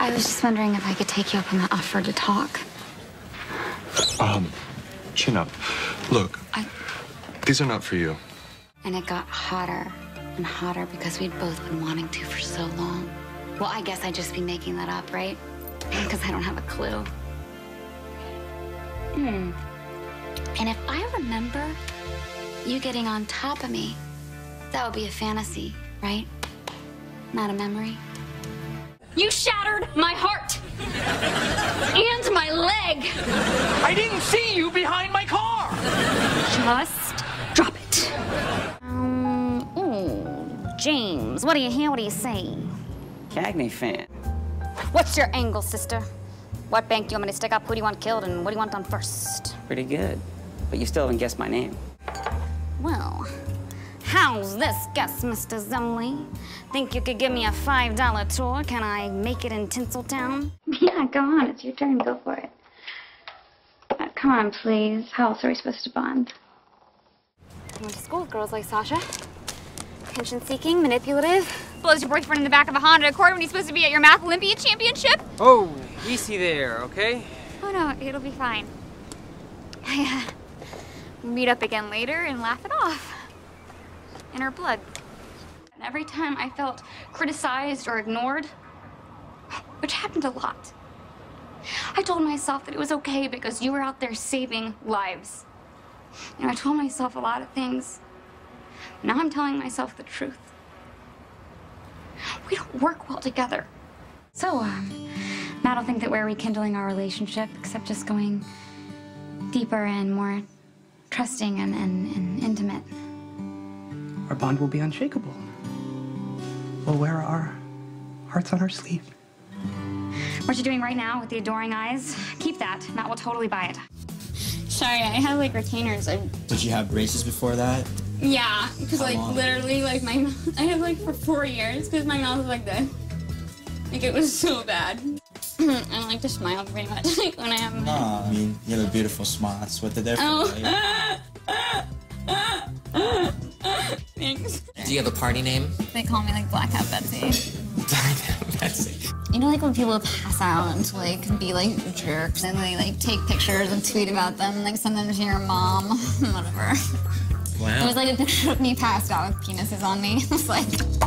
I was just wondering if I could take you up on the offer to talk. Chin up. Look, these are not for you. And it got hotter and hotter because we'd both been wanting to for so long. Well, I guess I'd just be making that up, right? Because I don't have a clue. And if I remember you getting on top of me, that would be a fantasy, right? Not a memory. You shattered my heart and my leg. I didn't see you behind my car. Just drop it. James, what do you hear? What do you say? Cagney fan. What's your angle, sister? What bank do you want me to stick up? Who do you want killed, and what do you want done first? Pretty good. But you still haven't guessed my name. Well, how's this guess, Mr. Zumley? Think you could give me a $5 tour? Can I make it in Tinseltown? Yeah, go on. It's your turn. Go for it. Come on, please. How else are we supposed to bond? I went to school with girls like Sasha. Attention-seeking, manipulative. Blows your boyfriend in the back of a Honda Accord when he's supposed to be at your Math Olympia championship. Oh, easy there, okay? Oh no, it'll be fine. We'll meet up again later and laugh it off. In our blood. And every time I felt criticized or ignored, which happened a lot, I told myself that it was okay because you were out there saving lives. And I told myself a lot of things. Now I'm telling myself the truth. We don't work well together. So, Matt will think that we're rekindling our relationship, except just going deeper and more trusting and intimate. Our bond will be unshakable. We'll wear our hearts on our sleeve. What you're doing right now with the adoring eyes, keep that. Matt will totally buy it. Sorry, I have like retainers. Did you have braces before that? Yeah, because like literally like I had like for 4 years because my mouth was like this. Like it was so bad. I like to smile pretty much like when I have them. Nah, I mean, you have a beautiful smile. That's what they're there for. Thanks. Do you have a party name? They call me like Black Hat Betsy. Black Hat Betsy. You know, like when people pass out and like be like jerks and they like take pictures and tweet about them and like send them to your mom, whatever. Wow. It was like a picture of me passed out with penises on me. It was like.